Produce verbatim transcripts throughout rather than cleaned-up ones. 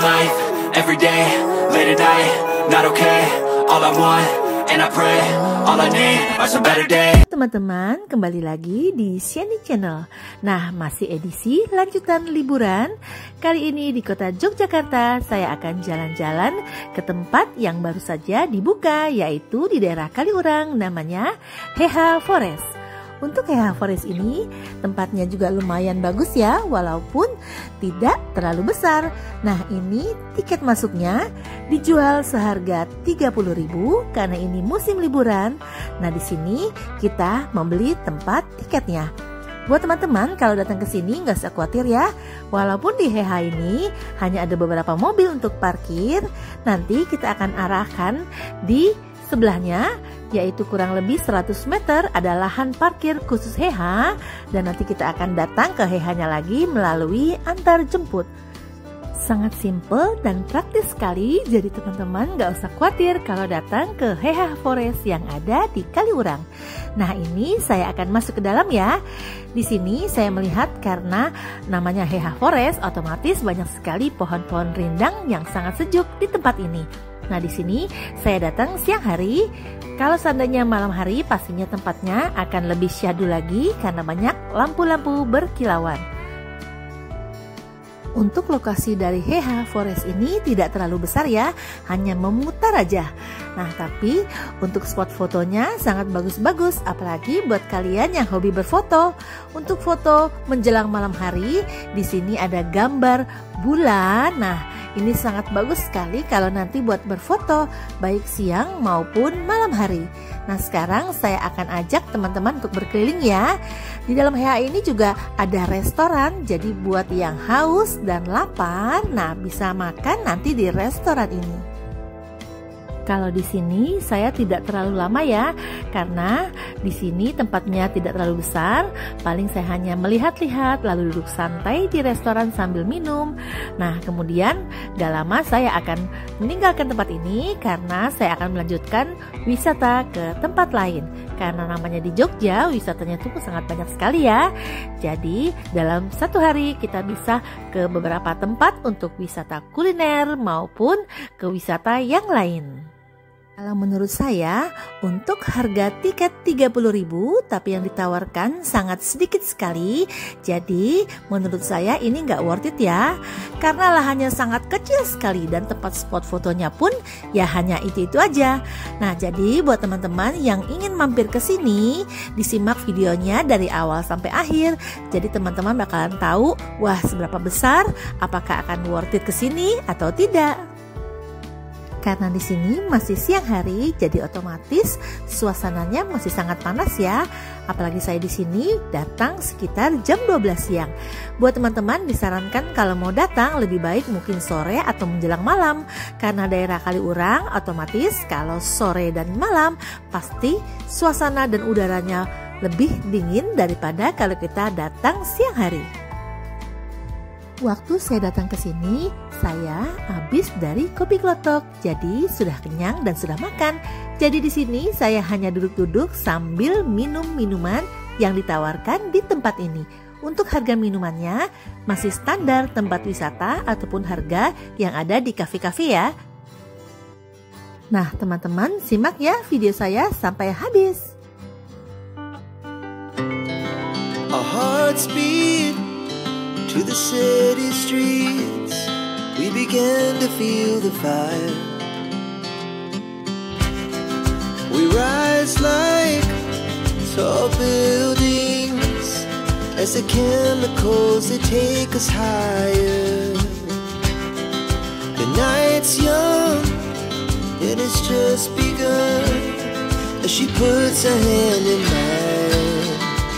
life, every day, late at night, not okay. All I want, and I pray, all I need are some better days. Teman-teman, kembali lagi di Siani Channel. Nah, masih edisi lanjutan liburan. Kali ini di kota Yogyakarta, saya akan jalan-jalan ke tempat yang baru saja dibuka, yaitu di daerah Kaliurang, namanya Heha Forest. Untuk Heha Forest ini, tempatnya juga lumayan bagus ya, walaupun tidak terlalu besar. Nah, ini tiket masuknya dijual seharga tiga puluh ribu karena ini musim liburan. Nah, di sini kita membeli tempat tiketnya. Buat teman-teman, kalau datang ke sini nggak usah khawatir ya. Walaupun di Heha ini hanya ada beberapa mobil untuk parkir, nanti kita akan arahkan di sebelahnya, yaitu kurang lebih seratus meter ada lahan parkir khusus Heha, dan nanti kita akan datang ke Hehanya lagi melalui antar jemput. Sangat simple dan praktis sekali, jadi teman-teman gak usah khawatir kalau datang ke Heha Forest yang ada di Kaliurang. Nah, ini saya akan masuk ke dalam ya. Di sini saya melihat karena namanya Heha Forest, otomatis banyak sekali pohon-pohon rindang yang sangat sejuk di tempat ini. Nah, di sini saya datang siang hari. Kalau seandainya malam hari, pastinya tempatnya akan lebih syahdu lagi karena banyak lampu-lampu berkilauan. Untuk lokasi dari Heha Forest ini tidak terlalu besar ya, hanya memutar aja. Nah, tapi untuk spot fotonya sangat bagus-bagus, apalagi buat kalian yang hobi berfoto. Untuk foto menjelang malam hari, di sini ada gambar bulan. Nah, ini sangat bagus sekali kalau nanti buat berfoto, baik siang maupun malam hari. Nah, sekarang saya akan ajak teman-teman untuk berkeliling ya. Di dalam Heha ini juga ada restoran, jadi buat yang haus dan lapar, nah bisa makan nanti di restoran ini. Kalau di sini saya tidak terlalu lama ya, karena di sini tempatnya tidak terlalu besar. Paling saya hanya melihat-lihat lalu duduk santai di restoran sambil minum. Nah, kemudian gak lama saya akan meninggalkan tempat ini karena saya akan melanjutkan wisata ke tempat lain. Karena namanya di Jogja, wisatanya tuh sangat banyak sekali ya. Jadi dalam satu hari kita bisa ke beberapa tempat untuk wisata kuliner maupun ke wisata yang lain. Kalau menurut saya, untuk harga tiket tiga puluh ribu, tapi yang ditawarkan sangat sedikit sekali. Jadi menurut saya ini nggak worth it ya, karena lahannya sangat kecil sekali dan tempat spot fotonya pun ya hanya itu-itu aja. Nah, jadi buat teman-teman yang ingin mampir ke sini, disimak videonya dari awal sampai akhir. Jadi teman-teman bakalan tahu, wah seberapa besar, apakah akan worth it ke sini atau tidak. Karena di sini masih siang hari, jadi otomatis suasananya masih sangat panas ya. Apalagi saya di sini datang sekitar jam dua belas siang. Buat teman-teman disarankan kalau mau datang lebih baik mungkin sore atau menjelang malam. Karena daerah Kaliurang otomatis kalau sore dan malam pasti suasana dan udaranya lebih dingin daripada kalau kita datang siang hari. Waktu saya datang ke sini, saya habis dari kopi klotok, jadi sudah kenyang dan sudah makan. Jadi di sini saya hanya duduk-duduk sambil minum minuman yang ditawarkan di tempat ini. Untuk harga minumannya masih standar tempat wisata ataupun harga yang ada di kafe-kafe ya. Nah, teman-teman simak ya video saya sampai habis. Our hearts beat to the city streets, we began to feel the fire. We rise like tall buildings as the chemicals they take us higher. The night's young and it's just begun as she puts her hand in mine.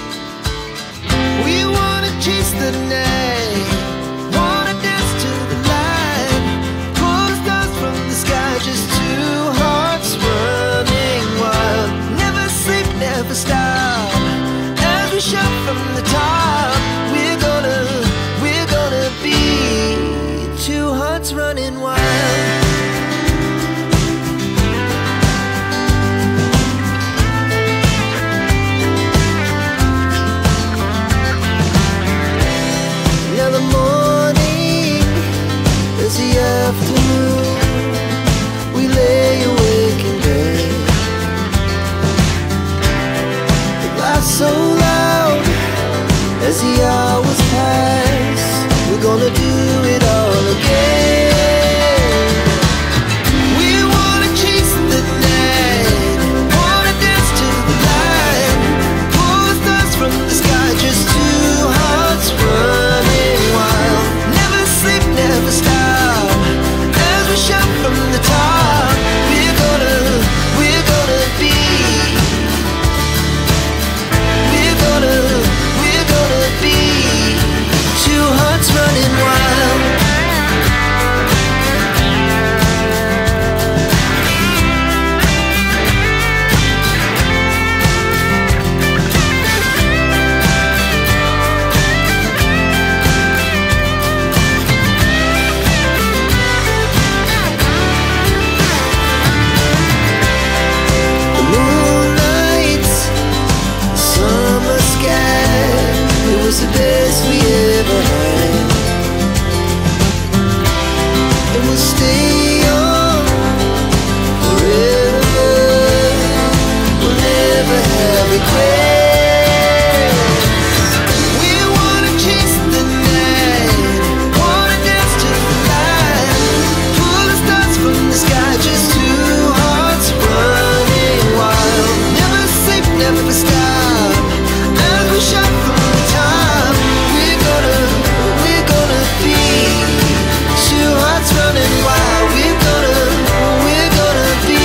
We wanna chase the night, wanna dance to the light, pull the stars from the sky, just two hearts running wild. Never sleep, never stop, as we shout from the top. We're gonna, we're gonna be two hearts running wild. Now the morning is young. gonna do it all again. We wanna chase the night, wanna dance to the light, pull the stars from the sky, just two hearts running wild. Never sleep, never stop, as we shout from the top. We're gonna, we're gonna be, we're gonna, we're gonna be two hearts running wild. The moonlight, summer sky, it was the best we ever had. And we'll stay on forever, we'll never have regrets. We wanna chase the night, wanna dance to the light, pull the stars from the sky, just two hearts running wild. Never sleep, never stop, as we shout from the top. We're gonna, we're gonna be two hearts running wild. We're gonna, we're gonna be,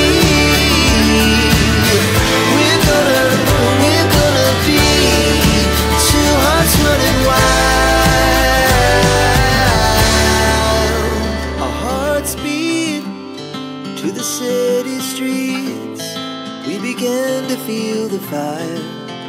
we're gonna, we're gonna be two hearts running wild. Our hearts beat to the city streets. We began to feel the fire.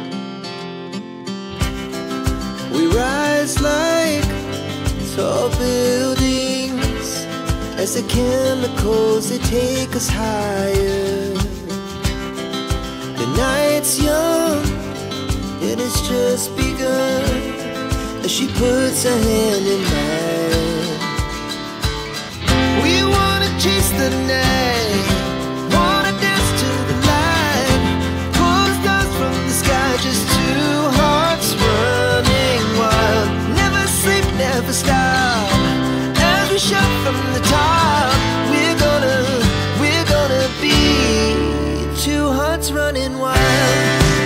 We rise like tall buildings as the chemicals, they take us higher. The night's young and it's just begun as she puts her hand in mine. We wanna chase the night, wanna dance to the light, pull the stars from the sky, just two hearts running wild. Never sleep, never stop, as we shout from the top. We're gonna, we're gonna be two hearts running wild.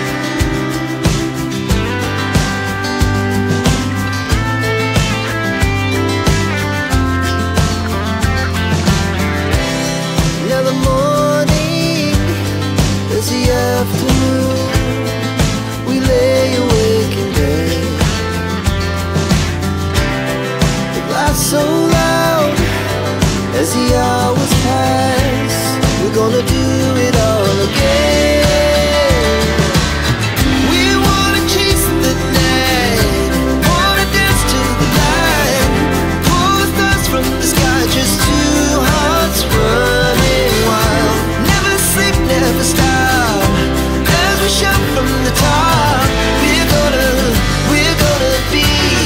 Now the morning is the afternoon, we lay awake in bed. The glass so loud as the hours pass, we're gonna do it all again. We wanna chase the night, wanna dance to the light, pull the stars from the sky, just two hearts running wild. Never sleep, never stop, as we shout from the top. We're gonna, we're gonna be,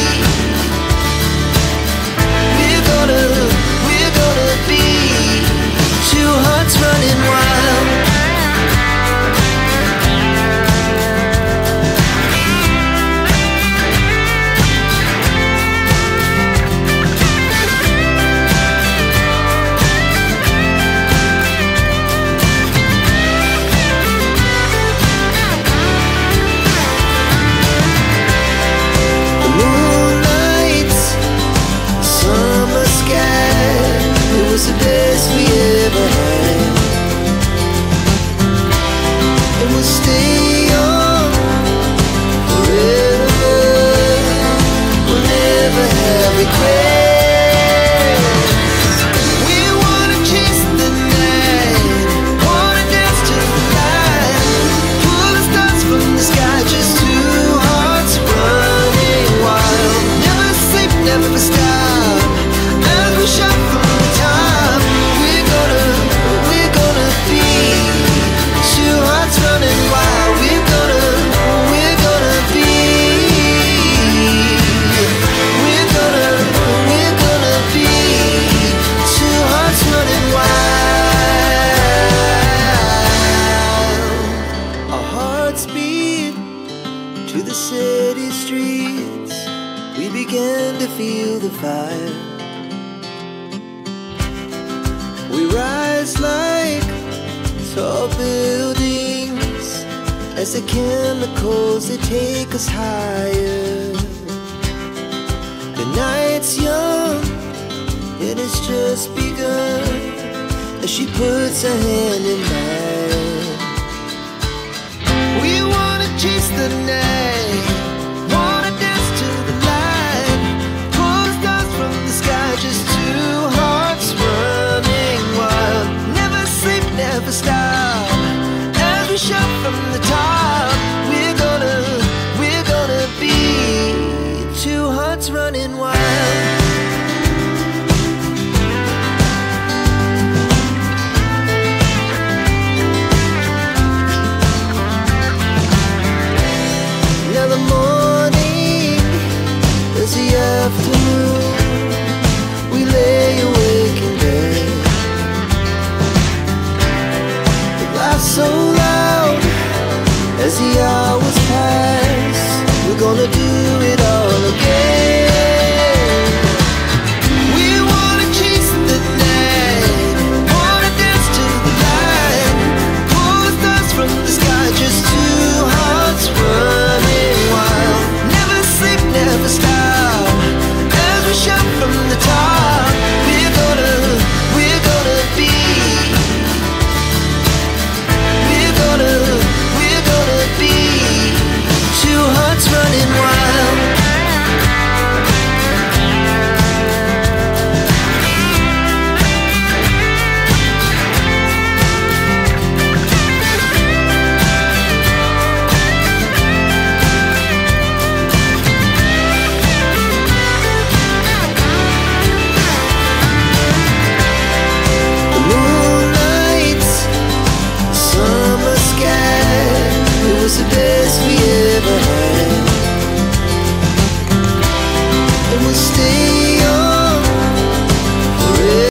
we're gonna, we're gonna be two hearts running wild. The moonlight, summer sky, it was the best we ever had. And we'll stay on forever, we'll never have regrets. We wanna chase the night, wanna dance to the light, pull the stars from the sky, just two hearts running wild. Never sleep, never stop, as we shout from the top. We're gonna, we're gonna be two hearts running wild. We're gonna, we're gonna be, we're gonna, we're gonna be two hearts running wild. Our hearts beat to the city streets. we began to feel the fire. We rise like tall buildings as the chemicals, they take us higher. The night's young, it has just begun as she puts her hand in mine.